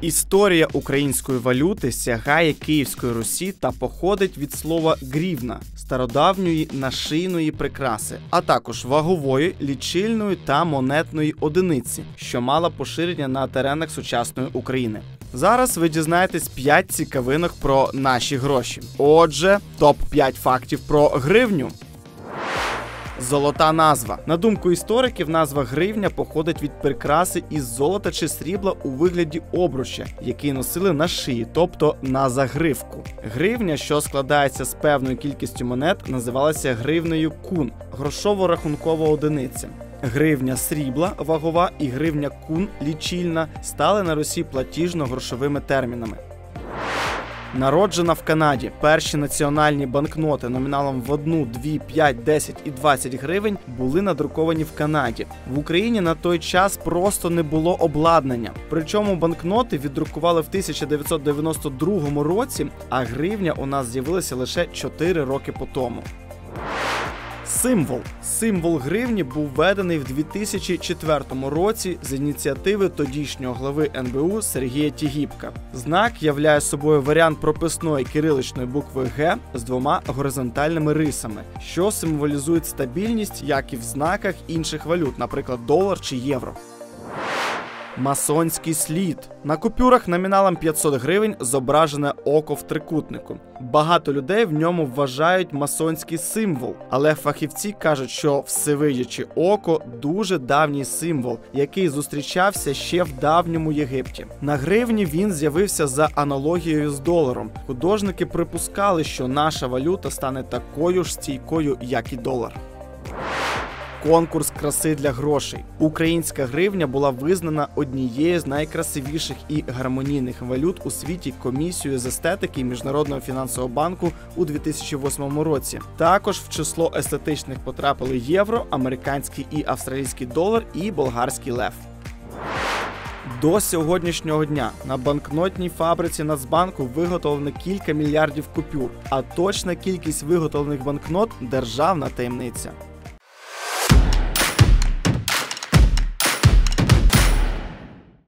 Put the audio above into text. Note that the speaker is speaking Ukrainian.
Історія української валюти сягає Київської Русі та походить від слова «грівна» – стародавньої нашийної прикраси, а також вагової, лічильної та монетної одиниці, що мала поширення на теренах сучасної України. Зараз ви дізнаєтесь 5 цікавинок про наші гроші. Отже, топ-5 фактів про гривню. Золота назва. На думку істориків, назва гривня походить від прикраси із золота чи срібла у вигляді обруча, який носили на шиї, тобто на загривку. Гривня, що складається з певною кількістю монет, називалася гривнею кун – грошово-рахункова одиниця. Гривня срібла, вагова, і гривня кун, лічильна, стали на Русі платіжно-грошовими термінами. Народжена в Канаді. Перші національні банкноти номіналом в 1, 2, 5, 10 і 20 гривень були надруковані в Канаді. В Україні на той час просто не було обладнання. Причому банкноти віддрукували в 1992 році, а гривня у нас з'явилася лише 4 роки по тому. Символ. Символ гривні був введений в 2004 році з ініціативи тодішнього глави НБУ Сергія Тігіпка. Знак являє собою варіант прописної кириличної букви «Г» з 2 горизонтальними рисами, що символізують стабільність, як і в знаках інших валют, наприклад, долар чи євро. Масонський слід. На купюрах номіналом 500 гривень зображене око в трикутнику. Багато людей в ньому вважають масонський символ, але фахівці кажуть, що всевидяче око – дуже давній символ, який зустрічався ще в давньому Єгипті. На гривні він з'явився за аналогією з доларом. Художники припускали, що наша валюта стане такою ж стійкою, як і долар. Конкурс краси для грошей. Українська гривня була визнана однією з найкрасивіших і гармонійних валют у світі Комісією з естетики Міжнародного фінансового банку у 2008 році. Також в число естетичних потрапили євро, американський і австралійський долар і болгарський лев. До сьогоднішнього дня на банкнотній фабриці Нацбанку виготовлено кілька мільярдів купюр, а точна кількість виготовлених банкнот – державна таємниця.